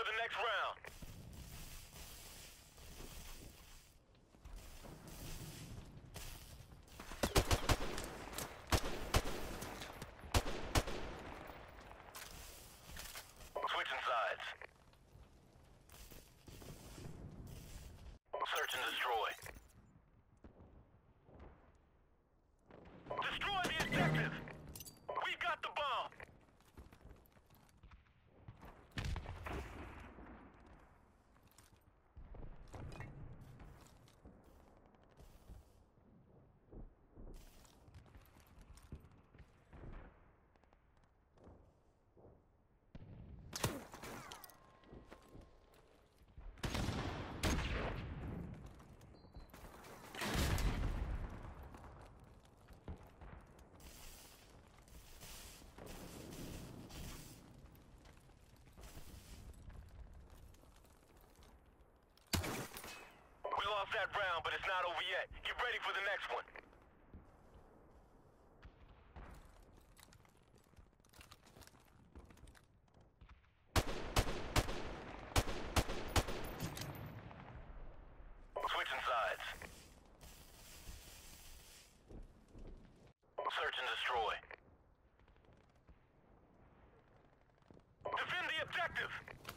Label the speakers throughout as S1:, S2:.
S1: for the next round. Switching sides. Search and destroy. Destroy the objective! We've got the bomb! We lost that round, but it's not over yet. Get ready for the next one. Switching sides. Search and destroy. Defend the objective!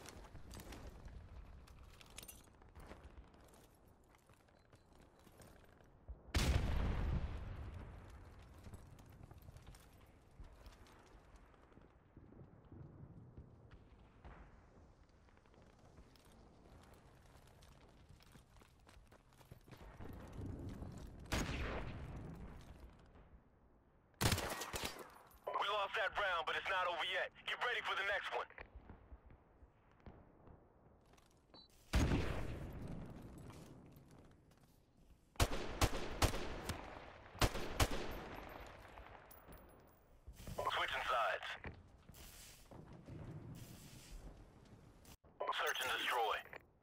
S1: We lost that round, but it's not over yet. Get ready for the next one. Switching sides. Search and destroy.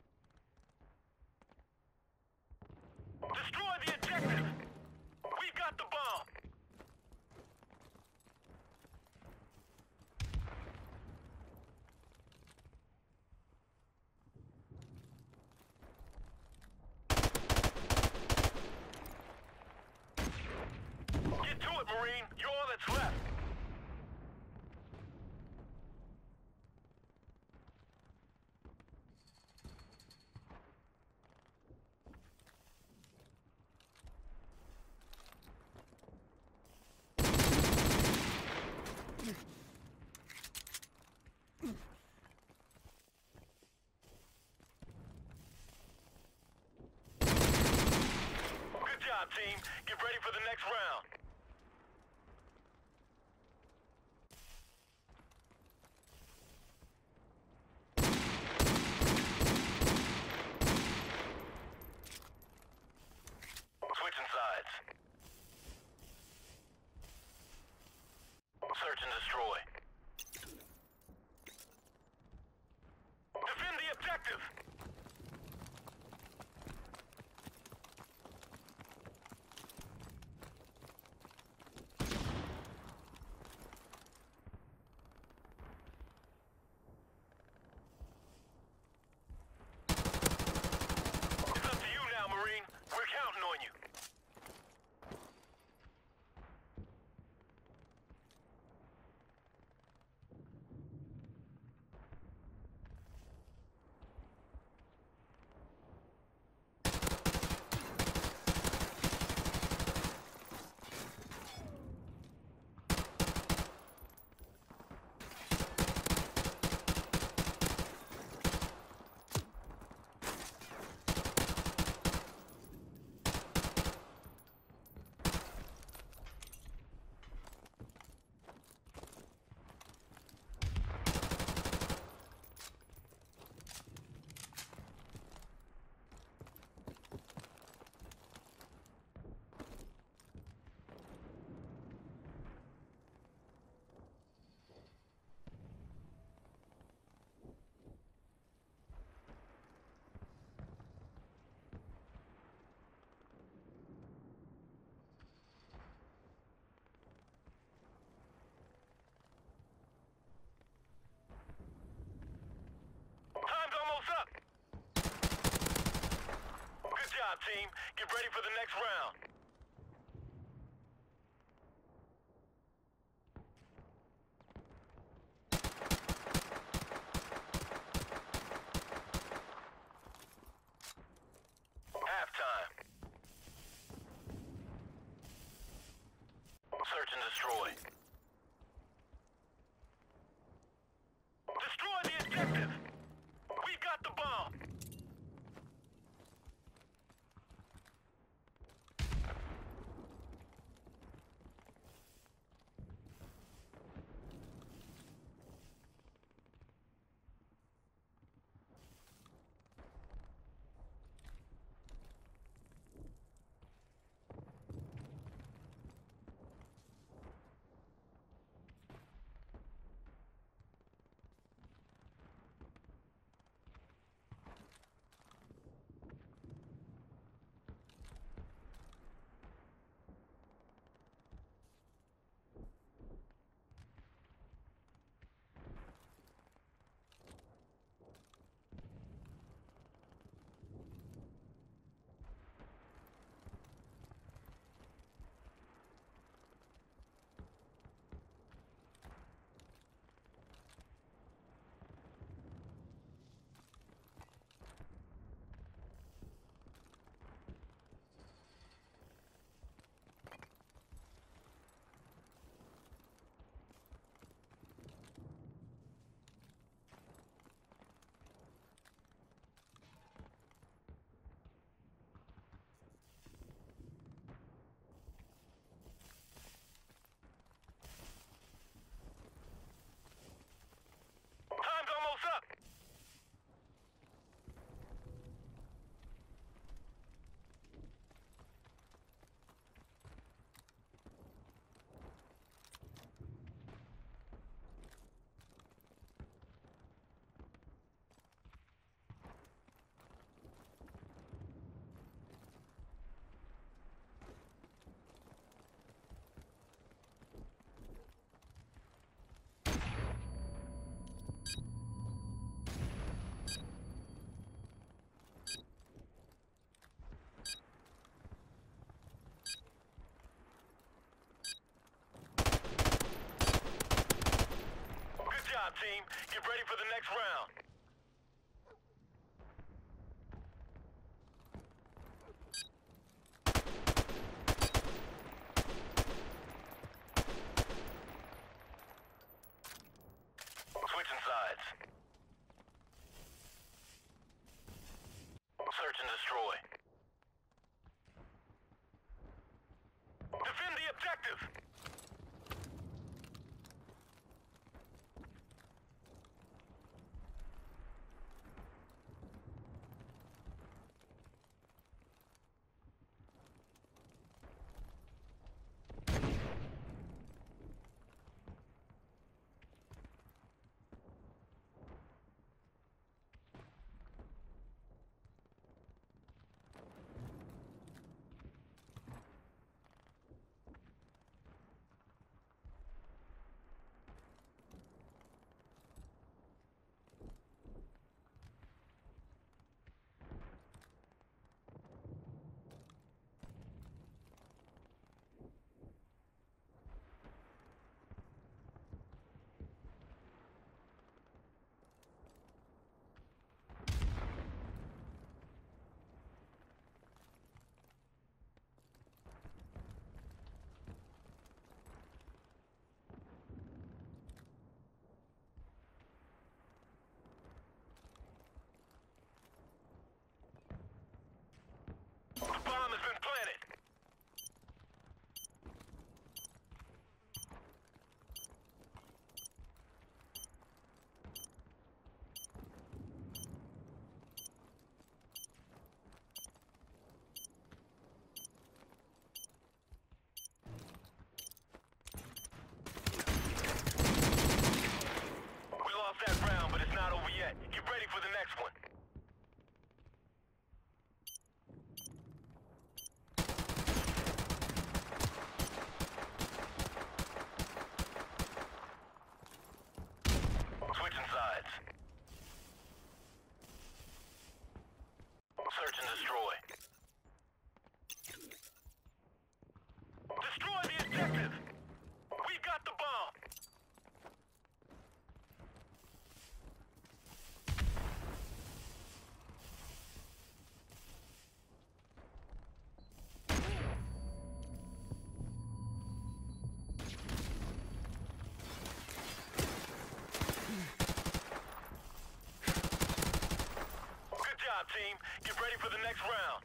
S1: Destroy the objective! We've got the bomb! Get to it, Marine! You're all that's left! Good job, team. Get ready for the next round. Switching sides. Search and destroy. Defend the objective! team. Get ready for the next round. Halftime. Search and destroy. Destroy the objective! We've got the bomb! Time's almost up! Good job, team. Get ready for the next round. Switching sides. Search and destroy. Defend the objective! The bomb has been planted. We lost that round, but it's not over yet. Get ready for the next one. Switching sides. Search and destroy. job, team. Get ready for the next round.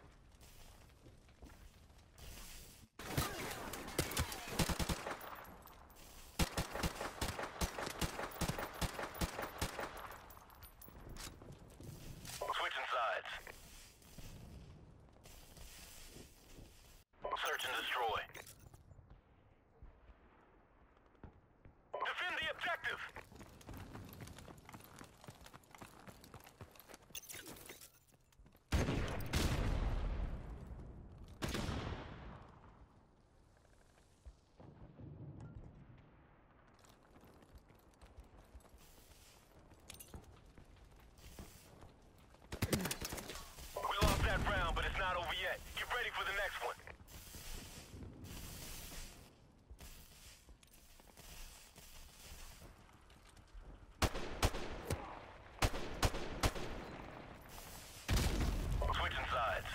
S1: Switching sides. Search and destroy. Defend the objective! We lost that round, but it's not over yet. Get ready for the next one. Switching sides.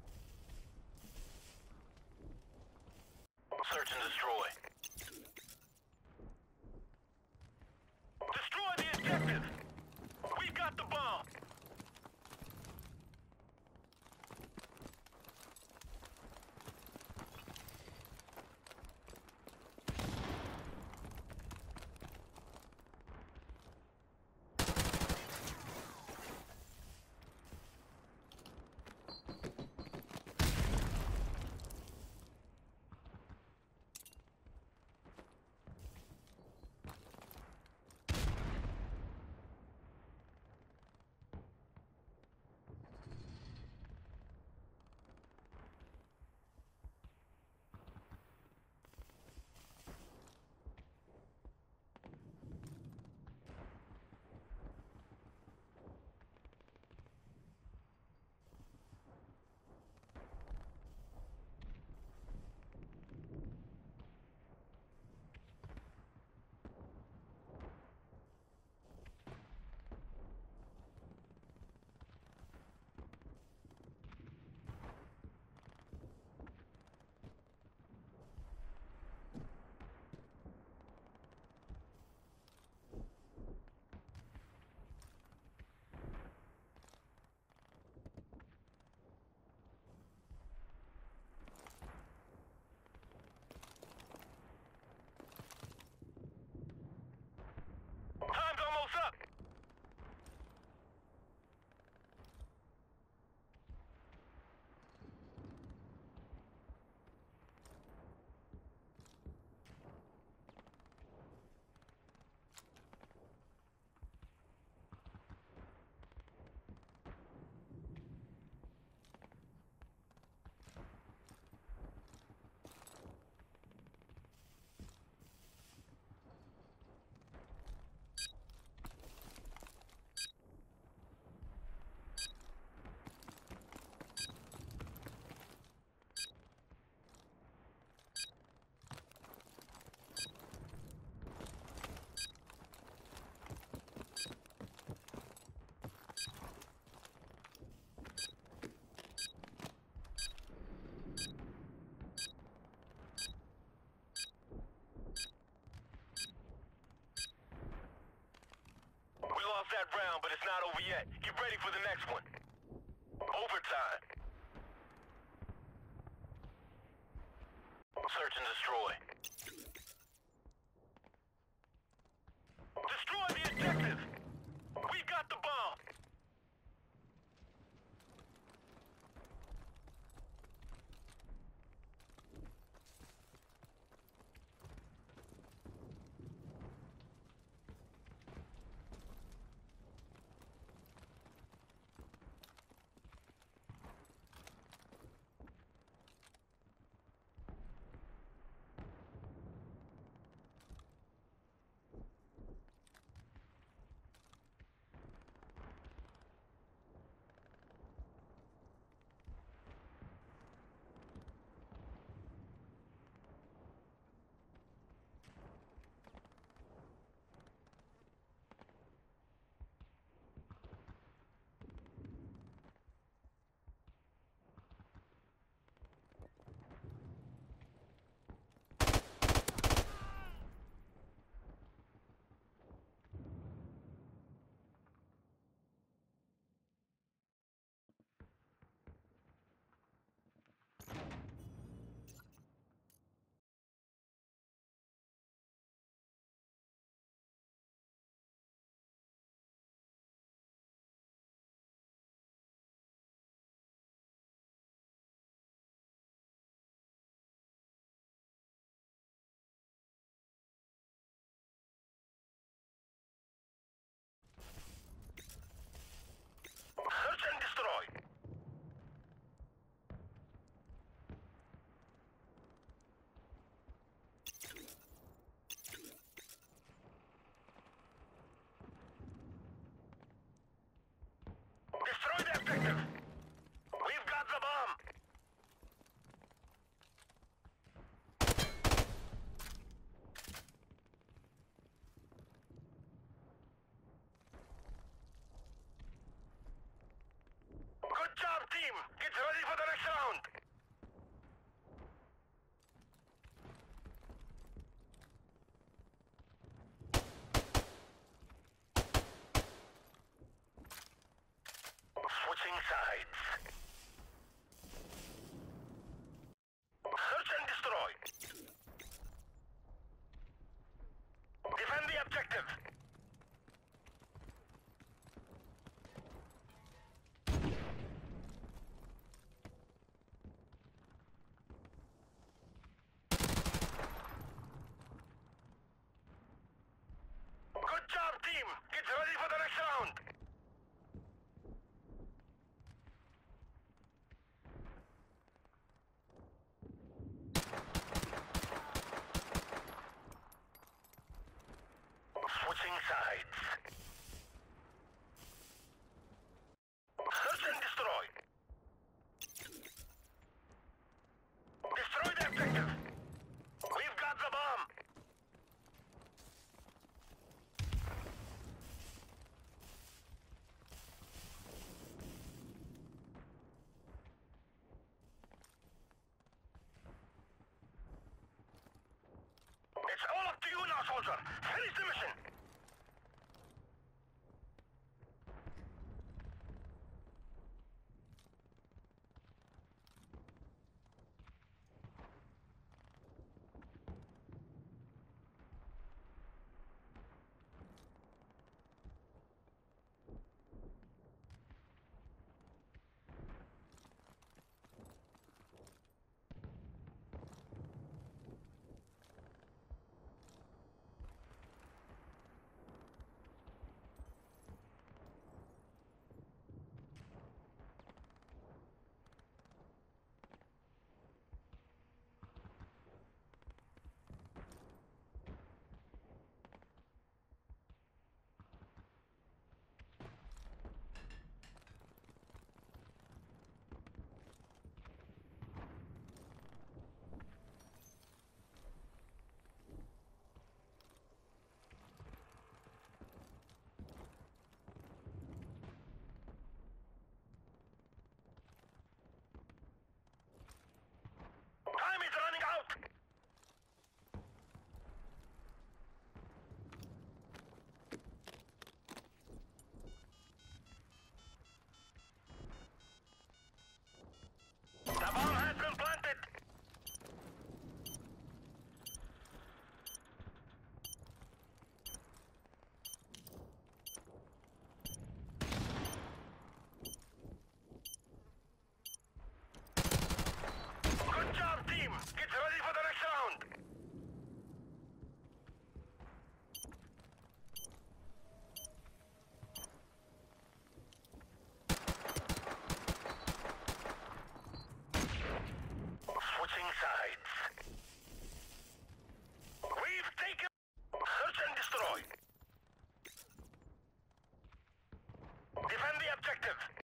S1: Search and destroy. Destroy the objective! We got the bomb! Time's almost up! We lost that round, but it's not over yet. Get ready for the next one. Overtime. Search and destroy. Destroy the objective! We got the bomb! heights.